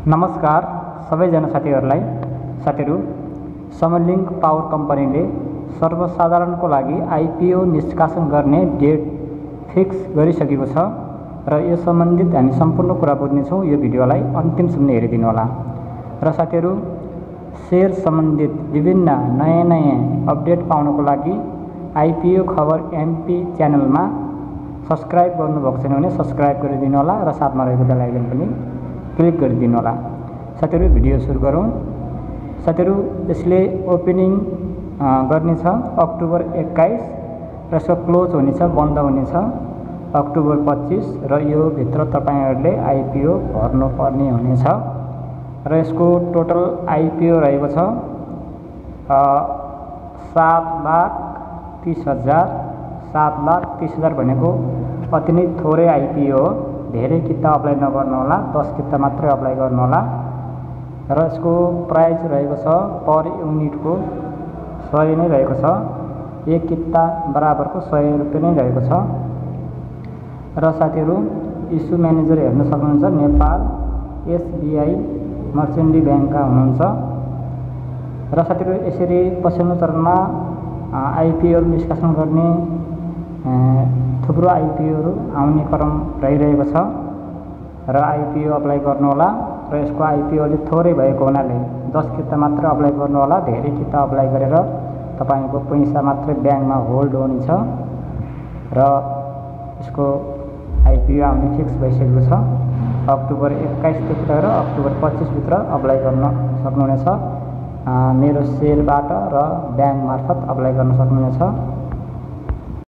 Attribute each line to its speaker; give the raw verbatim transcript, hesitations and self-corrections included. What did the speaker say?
Speaker 1: नमस्कार सबैजना साथीहरूलाई। साथीहरू, समलिङ्क पावर कम्पनीले सर्वसाधारणको लागि आइपिओ निष्कासन गर्ने डेट फिक्स गरिसकेको छ र यो सम्बन्धित हामी सम्पूर्ण कुरा बुझ्नेछौँ। यो भिडियोलाई अन्तिमसम्म हेरिदिनु होला। र साथीहरू, सेयर सम्बन्धित विभिन्न नयाँ नयाँ अपडेट पाउनको लागि आइपिओ खबर एमपी च्यानलमा सब्सक्राइब गर्नुभएको छैन भने सब्सक्राइब गरिदिनु होला र साथमा रहेको बेल आइकन पनि क्लिक गरिदिनु होला। साथीहरू, भिडियो सुरु गरौँ। साथीहरू, यसले ओपनिङ गर्नेछ अक्टोबर एक्काइस र यसको क्लोज हुनेछ, बन्द हुनेछ अक्टोबर पच्चिस र यो भित्र तपाईहरुले आइपिओ भर्नुपर्ने हुनेछ र यसको टोटल आइपिओ रहेको छ सात लाख तीस हजार। सात लाख तीस हजार भनेको अति नै थोरै आइपिओ हो। धेरै किता अप्लाई नगर्नु होला, दस किता मात्रै अप्लाई गर्नु होला र यसको प्राइस रहेको छ पर युनिटको सय नै रहेको छ। एक किता बराबरको सय रुपियाँ नै रहेको छ। र साथीहरू, इस्यु म्यानेजर हेर्न सक्नुहुन्छ, नेपाल एसबिआई मर्चेन्डी ब्याङ्कका हुनुहुन्छ। र साथीहरू, यसरी पछिल्लो चरणमा आइपिओहरू निष्कासन गर्ने थुप्रो आइपिओहरू आउने क्रम रहिरहेको छ र आइपिओ अप्लाई गर्नुहोला। र यसको आइपिओ अलिक थोरै भएको हुनाले दस किता मात्र अप्लाई गर्नुहोला। धेरै किता अप्लाई गरेर तपाईको पैसा मात्रै ब्याङ्कमा होल्ड हुनेछ र यसको आइपिओ आउने फिक्स भइसकेको छ। अक्टोबर एक्काइसदेखि लिएर अक्टोबर पच्चिसभित्र अप्लाई गर्न सक्नुहुनेछ। मेरो सेयरबाट र ब्याङ्क मार्फत अप्लाई गर्न सक्नुहुनेछ।